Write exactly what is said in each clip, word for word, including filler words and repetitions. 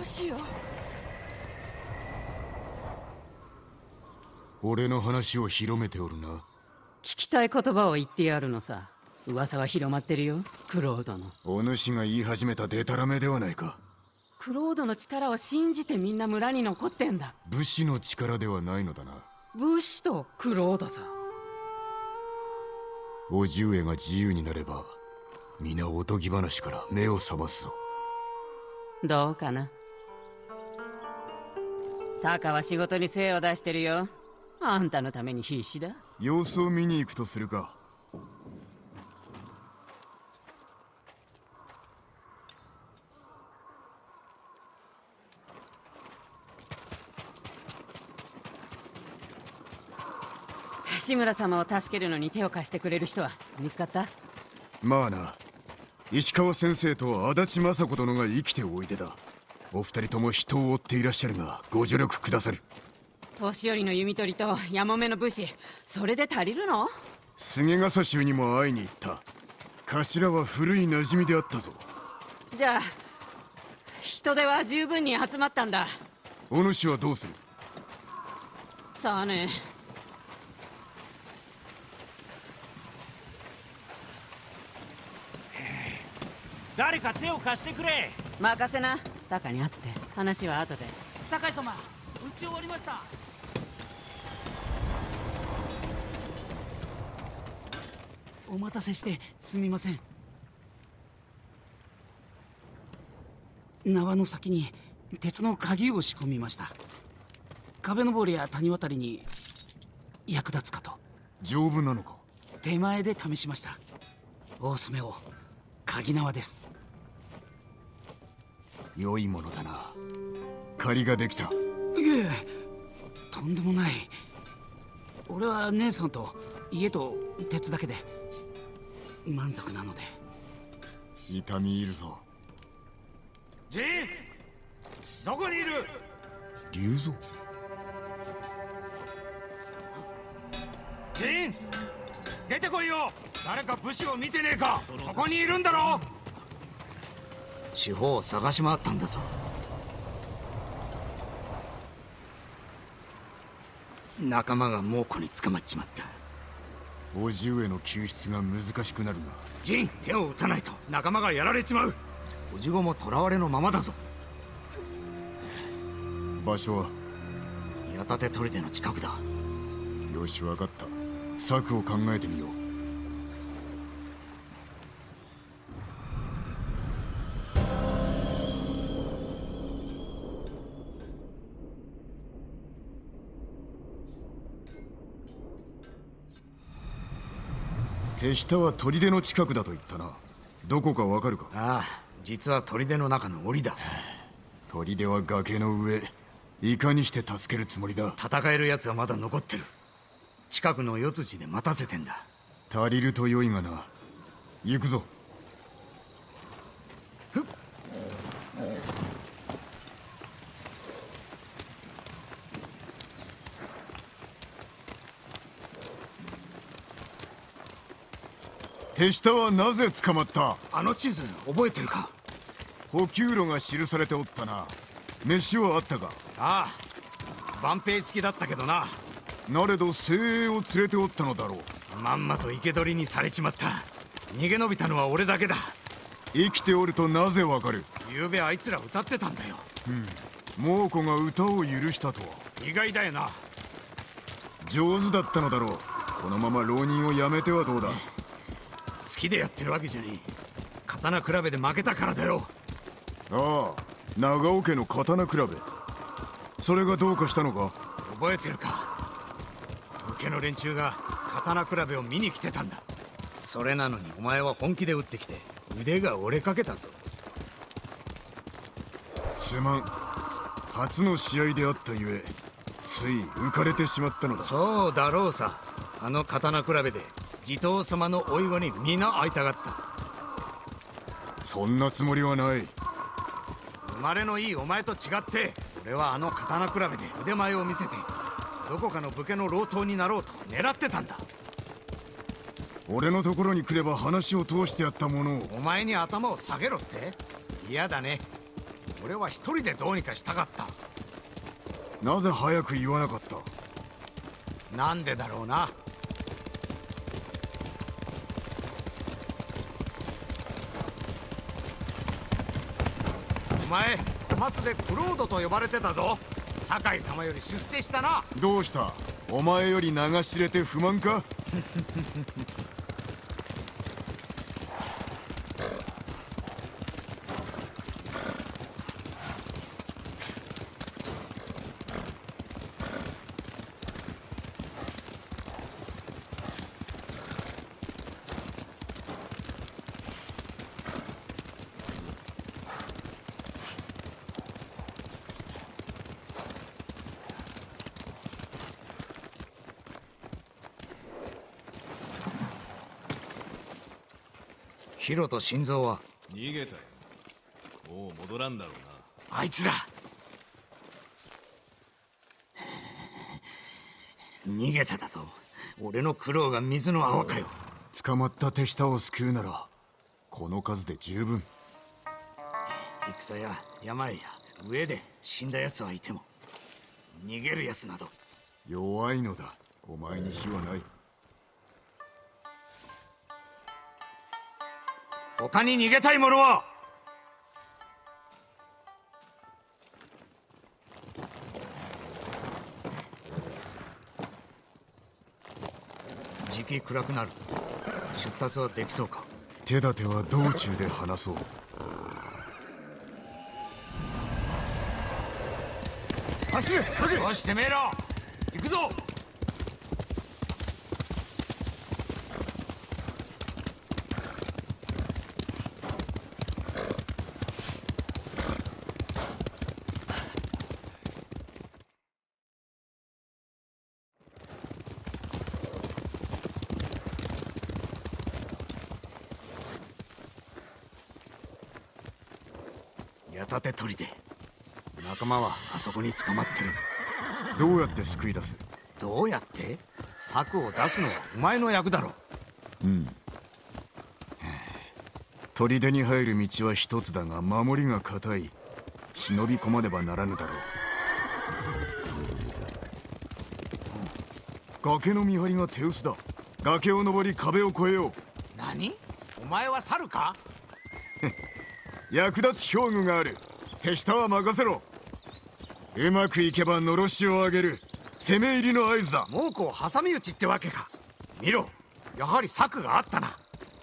うしよう。 俺の話を広めておるな。 聞きたい言葉を言ってやるのさ。噂は広まってるよ、クロードの。 お主が言い始めたデタラメではないか。 クロードの力を信じてみんな村に残ってんだ。 武士の力ではないのだな。 武士とクロードさ。 叔父上が自由になれば皆おとぎ話から目を覚ますぞ。 どうかな。タカは仕事に精を出してるよ。あんたのために必死だ。 様子を見に行くとするか。 志村様を助けるのに手を貸してくれる人は見つかった？ まあな、石川先生と足立雅子殿が生きておいでだ。お二人とも人を追っていらっしゃるがご助力くださる。 年寄りの弓取りとやもめの武士、それで足りるの？ 菅笠衆にも会いに行った。頭は古い馴染みであったぞ。 じゃあ人手は十分に集まったんだ。 お主はどうする？ さあね。 誰か手を貸してくれ。 任せな。タカに会って話は後で。 酒井様、打ち終わりました。お待たせしてすみません。縄の先に鉄の鍵を仕込みました。壁登りや谷渡りに役立つかと。 丈夫なのか？ 手前で試しました。大染めを鍵縄です。 良いものだな。借りができた。 いえ、とんでもない。俺は姉さんと家と鉄だけで満足なので。 痛み入るぞ。 ジン、どこにいる？ 龍蔵。 ジン、出てこいよ。誰か武士を見てねえか。そこにいるんだろ。 四方を探し回ったんだぞ。仲間が猛虎に捕まっちまった。 叔父上の救出が難しくなるな。 ジン、手を打たないと仲間がやられちまう。叔父子も囚われのままだぞ。 場所は？ 矢立砦の近くだ。 よし、分かった。策を考えてみよう。手下は砦の近くだと言ったな。どこかわかるか？ ああ、実は砦の中の檻だ。 砦は崖の上。いかにして助けるつもりだ？ 戦える奴はまだ残ってる。近くの四辻で待たせてんだ。 足りると良いがな。行くぞ。手下はなぜ捕まった？ あの地図覚えてるか？ 補給路が記されておったな。飯はあったか？ ああ、万兵付きだったけどな。 なれど精鋭を連れておったのだろう。 まんまと生け捕りにされちまった。逃げ延びたのは俺だけだ。 生きておるとなぜわかる？ 昨べあいつら歌ってたんだよ。 うん、猛虎が歌を許したとは。 意外だよな。 上手だったのだろう。このまま浪人をやめてはどうだ？ 好きでやってるわけじゃねえ。刀比べで負けたからだよ。 ああ、長尾家の刀比べ。それがどうかしたのか？ 覚えてるか？受けの連中が刀比べを見に来てたんだ。それなのにお前は本気で打ってきて腕が折れかけたぞ。 すまん。初の試合であったゆえつい浮かれてしまったのだ。 そうだろうさ。あの刀比べで地頭様の甥子に皆会いたがった。 そんなつもりはない。 生まれのいいお前と違って俺はあの刀比べで腕前を見せてどこかの武家の老頭になろうと狙ってたんだ。 俺のところに来れば話を通してやったものを。 お前に頭を下げろって？嫌だね。 俺は一人でどうにかしたかった。 なぜ早く言わなかった？ なんでだろうな。お前小松でクロードと呼ばれてたぞ。酒井様より出世したな。 どうした？お前より流し入れて不満か？ ヒロと心臓は逃げたよ。もう戻らんだろうな。 あいつら逃げただと。俺の苦労が水の泡かよ。 捕まった手下を救うならこの数で十分。 戦や山や上で死んだ奴はいても逃げる奴など。 弱いのだ。お前に非はない。 他に逃げたい者は？時期暗くなる。出立はできそうか？ 手立ては道中で話そう。 走れ！よしてめえら行くぞ！矢立て砦。仲間はあそこに捕まってる。 どうやって救い出す？ どうやって？策を出すのはお前の役だろ。 うん。砦に入る道は一つだが守りが固い。忍び込まねばならぬだろう。崖の見張りが手薄だ。崖を登り壁を越えよう。 何？お前は猿か？ 役立つ兵具がある。手下は任せろ。うまくいけばのろしを上げる。攻め入りの合図だ。 猛虎を挟み撃ちってわけか。見ろ、やはり策があったな。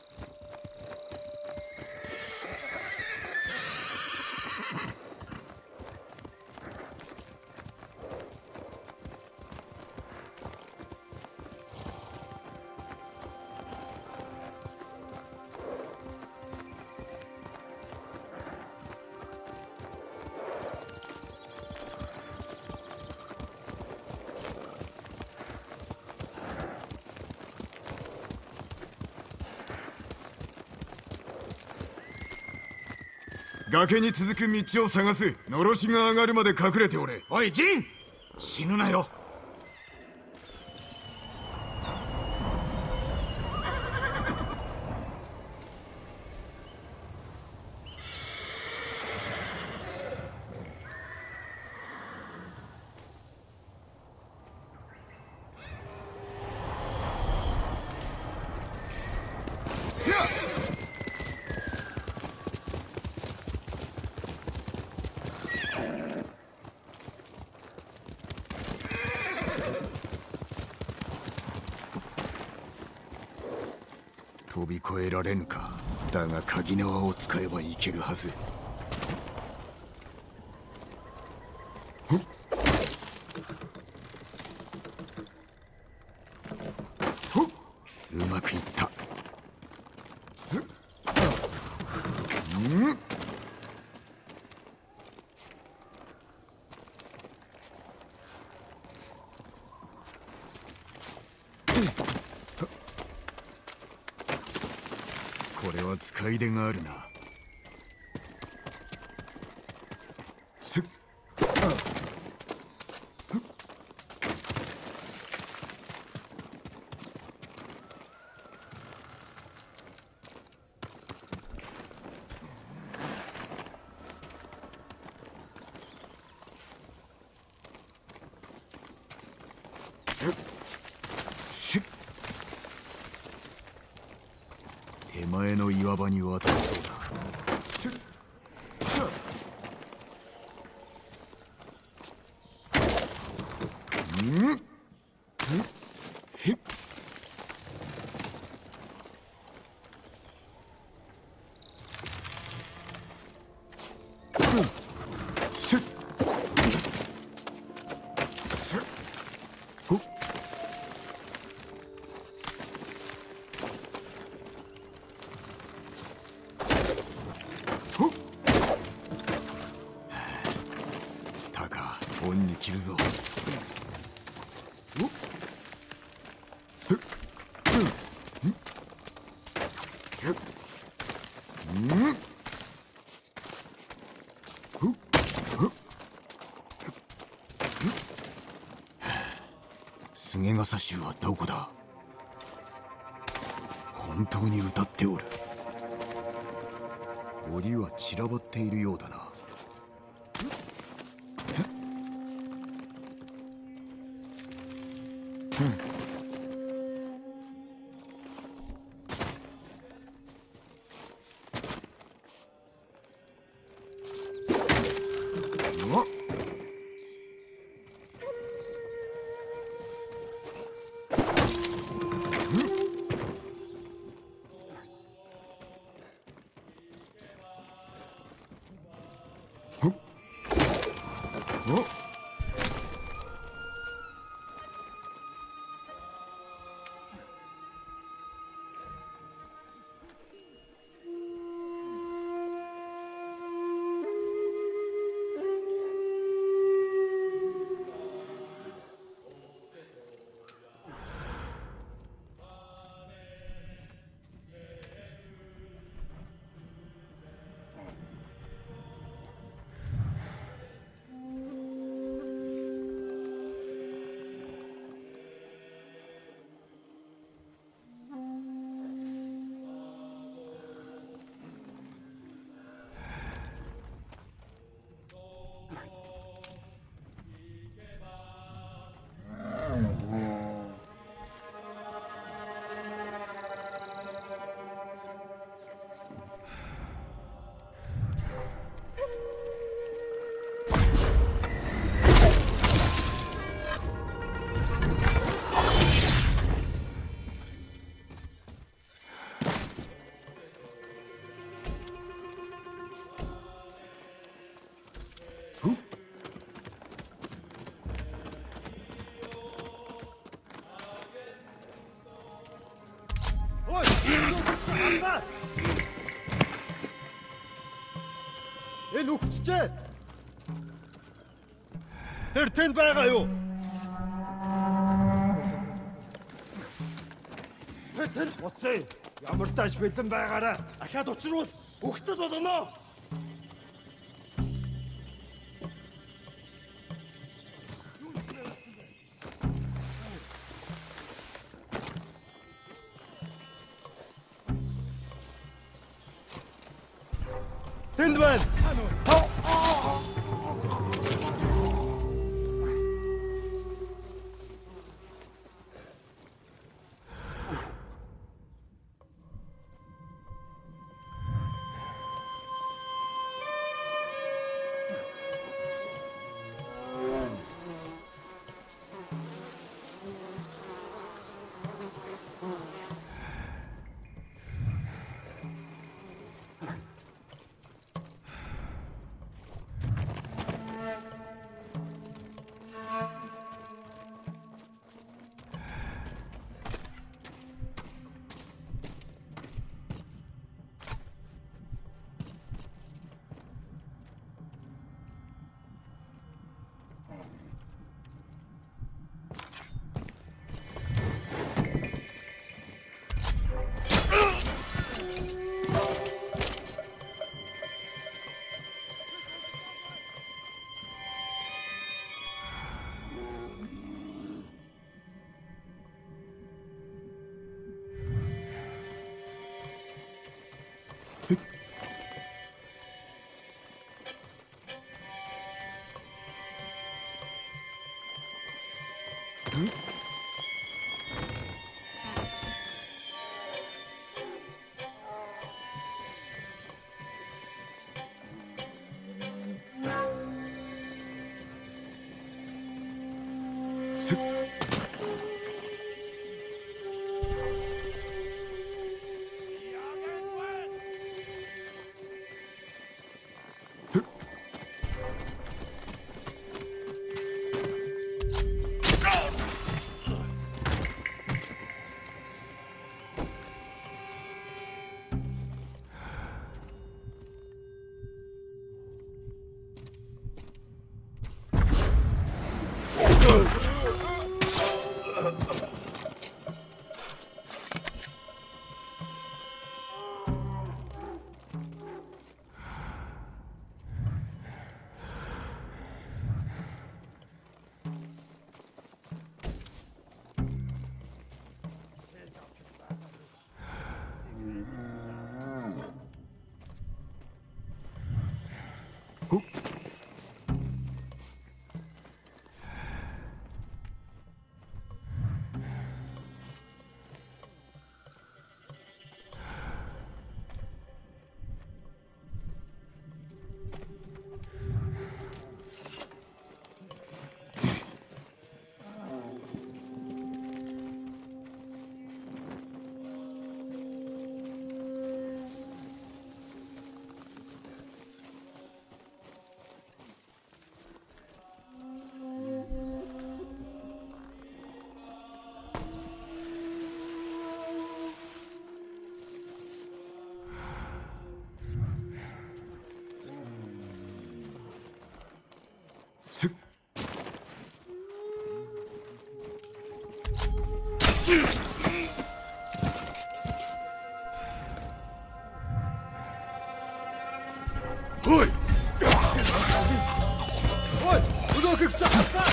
崖に続く道を探す。のろしが上がるまで隠れておれ。 おいジン、死ぬなよ。 飛び越えられぬか。だが鍵縄を使えばいけるはず。うまくいった。うんこれは使い出があるな。すっ手前の岩場に渡りそうだ。うん？へっ。せっ。せっ。ほっ。ほっ。タカ、恩に着るぞ。菅笠衆はどこだ。本当に歌っておる。檻は散らばっているようだな。 Энэ үхчихээ. Тэр тэнд байгаа юу? Тэр тэр уцаа. Ямар тааш бэлэн байгаараа ахаад учруул өгтөл болно. Тэнд байна. おいおい動くくちゃ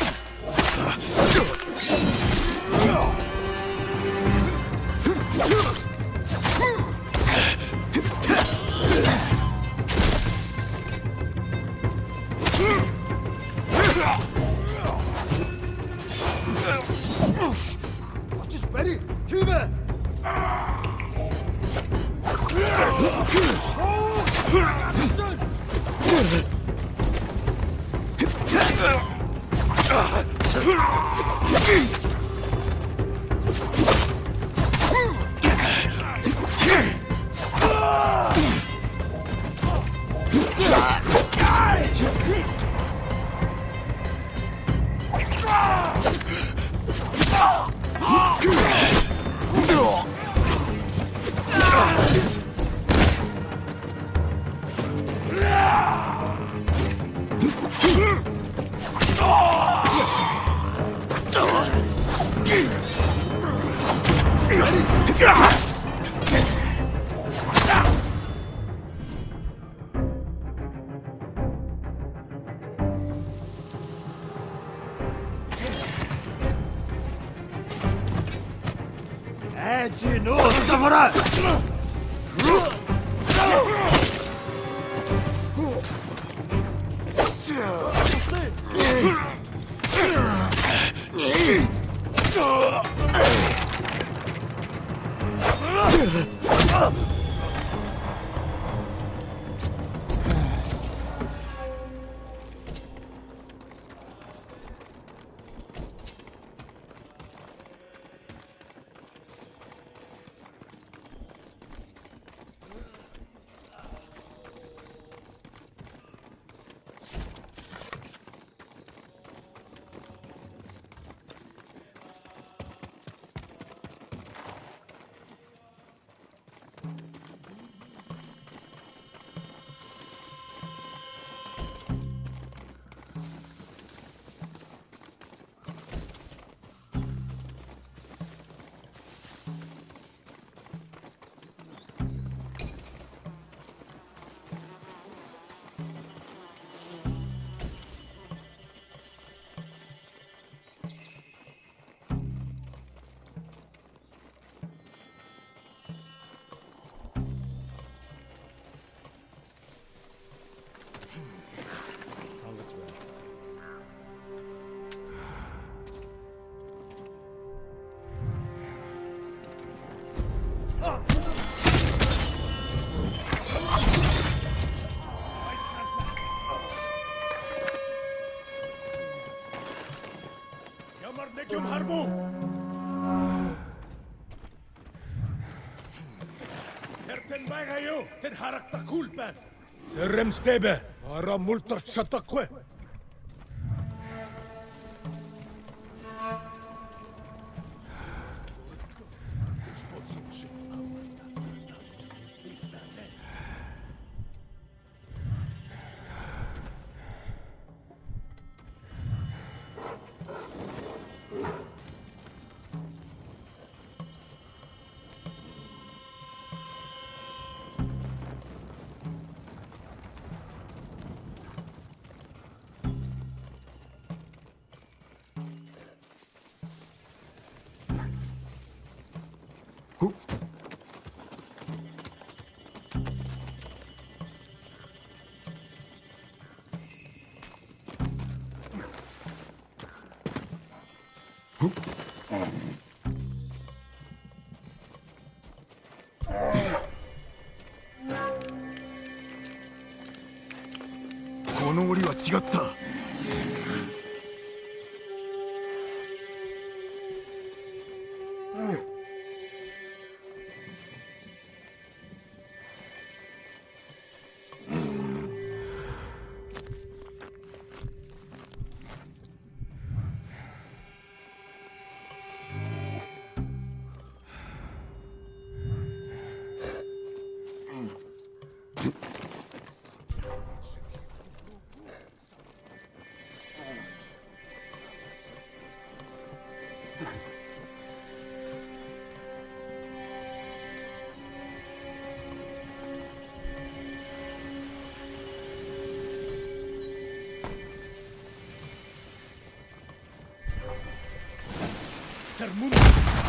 Ready, team it! Eđi, no, zamora! Nekim harbu! Herten vägaju, ten harakta kulpen! Serrem stebe, para multart shatakwe! ほっ。ほっ。この檻は違った。 Der Mund!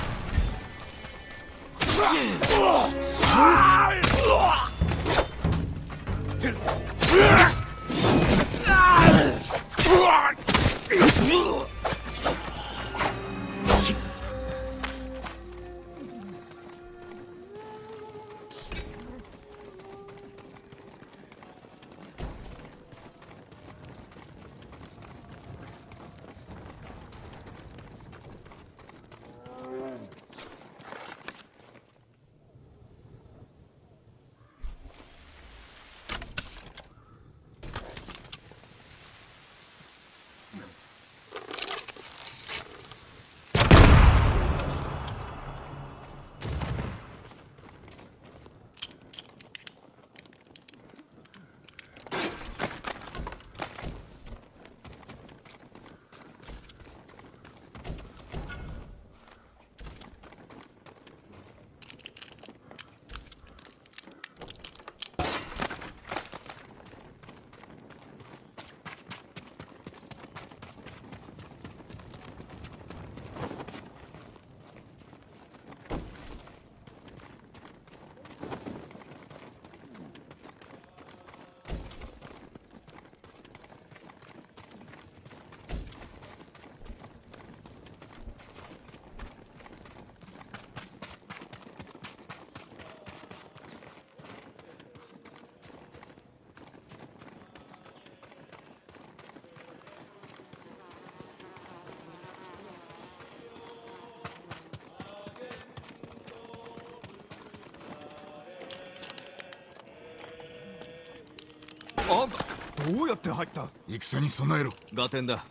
あんたどうやって入った？戦に備えろ。 合点だ。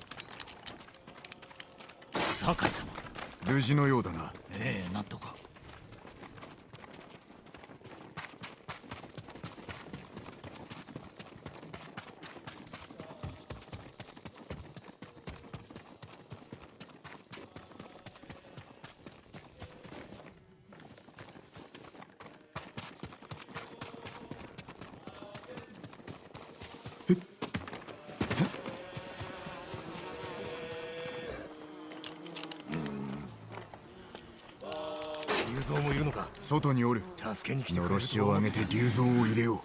酒井様。 無事のようだな。 ええ、なんとか。 龍蔵もいるのか。 外におる。 助けに来てくれると。 のろしを上げて龍蔵を入れよう。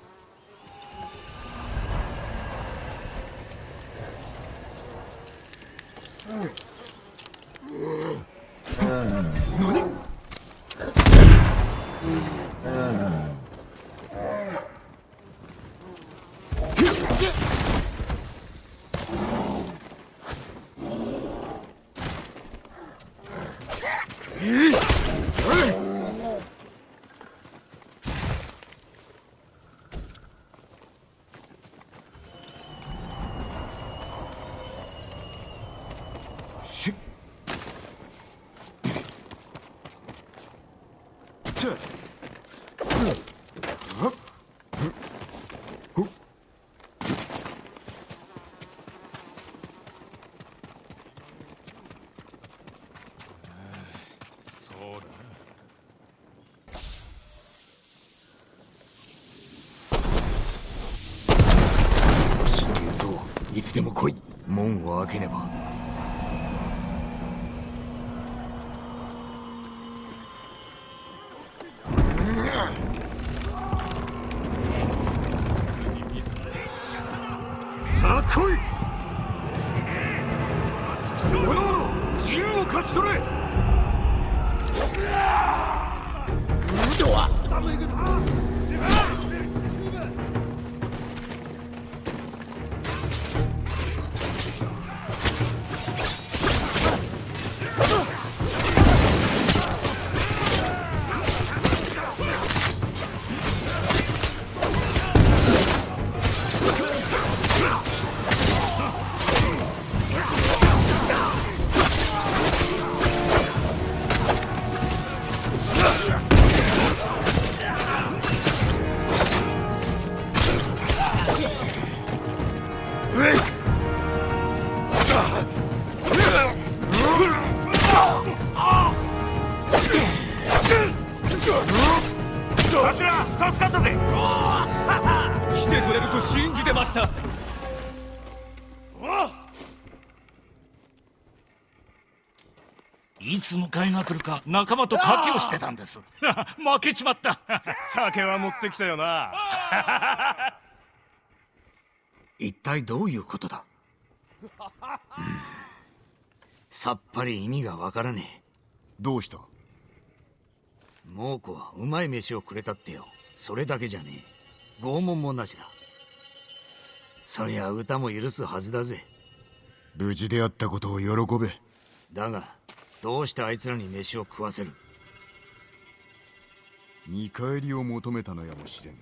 何？ 来い。門を開けねば。さあ来い。おのおの自由を勝ち取れ。 頭助かったぜ。 来てくれると信じてました。 いつ迎えが来るか仲間と賭けをしてたんです。負けちまった。 酒は持ってきたよな。 一体どういうことだ、うん、さっぱり意味がわからねえ。 どうした？ 猛虎はうまい飯をくれたってよ。それだけじゃねえ。拷問もなしだ。そりゃ歌も許すはずだぜ。 無事であったことを喜べ。 だがどうしてあいつらに飯を食わせる？ 見返りを求めたのやもしれぬ。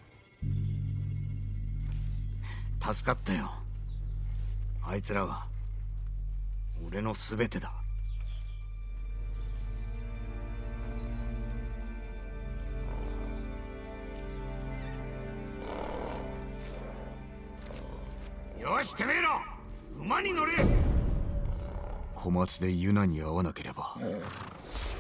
助かったよ。あいつらは俺の全てだ。 よし、てめえら馬に乗れ。 小松でユナに会わなければ。